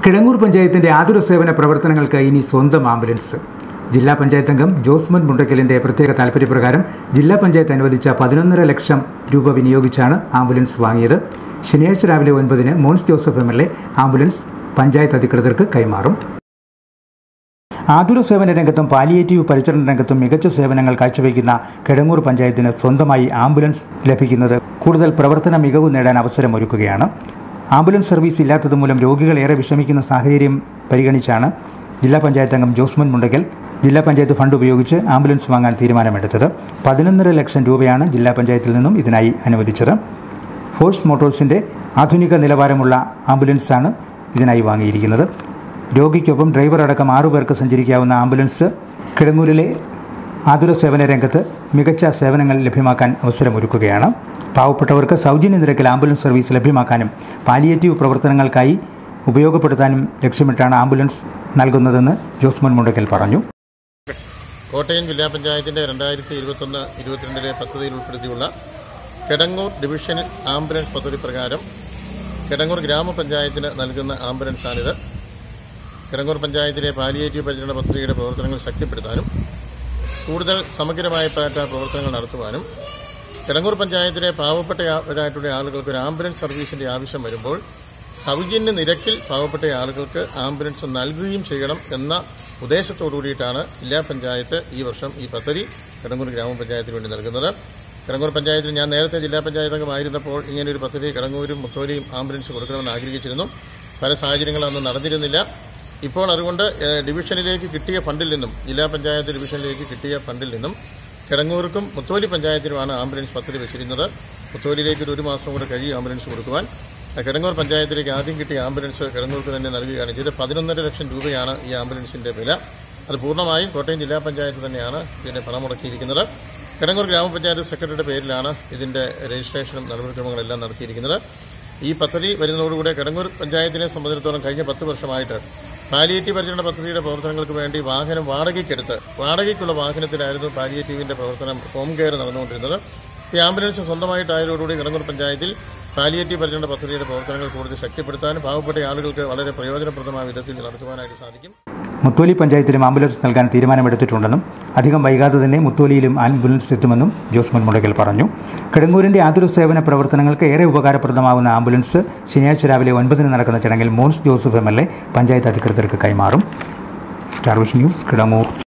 കിടങ്ങൂർ പഞ്ചായത്തിന്റെ ആതുര സേവന പ്രവർത്തനങ്ങൾക്ക് ഇനി സ്വന്തം ആംബുലൻസ്. ജില്ലാ പഞ്ചായത്ത് അംഗം ജോസ്മൻ മുണ്ടക്കലിന്റെ പ്രത്യേക താൽപര്യപ്രകാരം ജില്ലാ പഞ്ചായത്ത് അനുവദിച്ച 11.5 ലക്ഷം രൂപ വിനിയോഗിച്ചാണ് ആംബുലൻസ് വാങ്ങിയത്. ശനിയാഴ്ച രാവിലെ 9-ന് മോൻസ് ജോസഫ് MLA ആംബുലൻസ് പഞ്ചായത്ത് അധികൃതർക്ക് കൈമാറും. ആതുര സേവന രംഗത്തും പാലിയേറ്റീവ് പരിചരണ രംഗത്തും മികച്ച സേവനങ്ങൾ കാഴ്ചവെക്കുന്ന കിടങ്ങൂർ പഞ്ചായത്തിന് സ്വന്തമായി ആംബുലൻസ് ലഭിക്കുന്നത് കൂടുതൽ പ്രവർത്തന മികവ് നേടാൻ അവസരമൊരുക്കുകയാണ്. ആംബുലൻസ് സർവീസ് ഇല്ലാത്തതുമൂലം രോഗികൾ ഏറെ വിഷമിക്കുന്ന സാഹചര്യം പരിഗണിച്ചാണ് ജില്ലാ പഞ്ചായത്ത് അംഗം ജോസ്മൻ മുണ്ടക്കൽ ജില്ലാ പഞ്ചായത്ത് ഫണ്ട് ഉപയോഗിച്ച് ആംബുലൻസ് വാങ്ങാൻ തീരുമാനമെടുത്തത്. 11.5 ലക്ഷം രൂപയാണ് ജില്ലാ പഞ്ചായത്തിൽ നിന്നും ഇതിനായി അനുവദിച്ചത്. ഫോഴ്സ് മോട്ടോഴ്സിന്റെ ആധുനിക നിലവാരമുള്ള ആംബുലൻസാണ് ഇതിനായി വാങ്ങിയിരിക്കുന്നത്. രോഗിക്കൊപ്പം ഡ്രൈവർ അടക്കം 6 പേർക്ക് സഞ്ചരിക്കാവുന്ന ആംബുലൻസ് കിടങ്ങൂരിലെ ആതുര സേവന രംഗത്ത് മികച്ച സേവനങ്ങൾ ലഭ്യമാക്കാൻ അവസരമൊരുക്കുകയാണ്. പാവപ്പെട്ടവർക്ക് സൗജന്യ നിരക്കിൽ ആംബുലൻസ് സർവീസ് ലഭ്യമാക്കാനും പാലിയേറ്റീവ് പ്രവർത്തനങ്ങൾക്കായി ഉപയോഗപ്പെടുത്താനും ലക്ഷ്യമിട്ടാണ് ആംബുലൻസ് നൽകുന്നതെന്ന് ജോസ്മൻ മുണ്ടക്കൽ പറഞ്ഞു. കോട്ടയം ജില്ലാ പഞ്ചായത്തിൻ്റെ 2021-22 പദ്ധതിയിൽ ഉൾപ്പെടുത്തിയുള്ള കിടങ്ങൂർ ഡിവിഷണൽ ആംബുലൻസ് പദ്ധതി പ്രകാരം കിടങ്ങൂർ ഗ്രാമപഞ്ചായത്തിന് നൽകുന്ന ആംബുലൻസാണിത്. കിടങ്ങൂർ പഞ്ചായത്തിലെ പാലിയേറ്റീവ് പരിചരണ പദ്ധതിയുടെ പ്രവർത്തനങ്ങൾ ശക്തിപ്പെടുത്താനും കൂടുതൽ സമഗ്രമായ പ്രവർത്തനങ്ങൾ നടത്തുവാനും കിടങ്ങൂർ പഞ്ചായത്തിലെ പാവപ്പെട്ടവരായിട്ടുള്ള ആളുകൾക്ക് ഒരു ആംബുലൻസ് സർവീസിൻ്റെ ആവശ്യം വരുമ്പോൾ സൗജന്യ നിരക്കിൽ പാവപ്പെട്ട ആളുകൾക്ക് ആംബുലൻസ് നൽകുകയും ചെയ്യണം എന്ന ഉദ്ദേശത്തോടു കൂടിയിട്ടാണ് ജില്ലാ പഞ്ചായത്ത് ഈ വർഷം ഈ പദ്ധതി കിടങ്ങൂർ ഗ്രാമപഞ്ചായത്തിന് വേണ്ടി നൽകുന്നത്. കിടങ്ങൂർ പഞ്ചായത്തിൽ ഞാൻ നേരത്തെ ജില്ലാ പഞ്ചായത്ത് അംഗമായിരുന്നപ്പോൾ ഇങ്ങനെയൊരു പദ്ധതി കിടങ്ങൂരും മുത്തോലിയും ആംബുലൻസ് കൊടുക്കണമെന്ന് ആഗ്രഹിച്ചിരുന്നു. പല സാഹചര്യങ്ങളൊന്നും നടന്നിരുന്നില്ല. ഇപ്പോൾ അതുകൊണ്ട് ഡിവിഷനിലേക്ക് കിട്ടിയ ഫണ്ടിൽ നിന്നും ജില്ലാ പഞ്ചായത്ത് ഡിവിഷനിലേക്ക് കിട്ടിയ ഫണ്ടിൽ നിന്നും കിടങ്ങൂർക്കും മുത്തോലി പഞ്ചായത്തിനുമാണ് ആംബുലൻസ് പദ്ധതി വെച്ചിരുന്നത്. മുത്തോലിയിലേക്ക് ഒരു മാസം കൂടെ കഴിയും ആംബുലൻസ് കൊടുക്കുവാൻ. കിടങ്ങൂർ പഞ്ചായത്തിലേക്ക് ആദ്യം കിട്ടിയ ആംബുലൻസ് കിടങ്ങൂർക്ക് തന്നെ നൽകുകയാണ് ചെയ്ത്. 11.5 ലക്ഷം രൂപയാണ് ഈ ആംബുലൻസിൻ്റെ വില. അത് പൂർണ്ണമായും കോട്ടയം ജില്ലാ പഞ്ചായത്ത് തന്നെയാണ് ഇതിന് പണം മുടക്കിയിരിക്കുന്നത്. കിടങ്ങൂർ ഗ്രാമപഞ്ചായത്ത് സെക്രട്ടറിയുടെ പേരിലാണ് ഇതിൻ്റെ രജിസ്ട്രേഷനും നടപടിക്രമങ്ങളെല്ലാം നടത്തിയിരിക്കുന്നത്. ഈ പദ്ധതി വരുന്നതോടുകൂടെ കിടങ്ങൂർ പഞ്ചായത്തിനെ സംബന്ധിച്ചിടത്തോളം കഴിഞ്ഞ 10 വർഷമായിട്ട് പാലിയേറ്റീവ് പരിചരണ പദ്ധതിയുടെ പ്രവർത്തനങ്ങൾക്ക് വേണ്ടി വാഹനം വാടകയ്ക്കുള്ള വാഹനത്തിലായിരുന്നു പാലിയേറ്റീവിൻ്റെ പ്രവർത്തനം ഹോം കെയർ നടന്നുകൊണ്ടിരുന്നത്. ഈ ആംബുലൻസ് സ്വന്തമായിട്ടായതോടുകൂടി കിടങ്ങൂർ പഞ്ചായത്തിൽ പാലിയേറ്റീവ് പരിചരണ പദ്ധതിയുടെ പ്രവർത്തനങ്ങൾ കൂടുതൽ ശക്തിപ്പെടുത്താനും പാവപ്പെട്ട ആളുകൾക്ക് വളരെ പ്രയോജനപ്രദമായ വിധത്തിൽ നടത്തുവാനായിട്ട് സാധിക്കും. മുത്തോലി പഞ്ചായത്തിലും ആംബുലൻസ് നൽകാൻ തീരുമാനമെടുത്തിട്ടുണ്ടെന്നും അധികം വൈകാതെ തന്നെ മുത്തോലിയിലും ആംബുലൻസ് എത്തുമെന്നും ജോസ്മൻ മുണ്ടക്കൽ പറഞ്ഞു. കിടങ്ങൂരിന്റെ ആതുര സേവന പ്രവർത്തനങ്ങൾക്ക് ഏറെ ഉപകാരപ്രദമാവുന്ന ആംബുലൻസ് ശനിയാഴ്ച രാവിലെ 9-ന് നടക്കുന്ന ചടങ്ങിൽ മോൻസ് ജോസഫ് MLA പഞ്ചായത്ത് അധികൃതർക്ക് കൈമാറും. Star vision news, Kidangoor.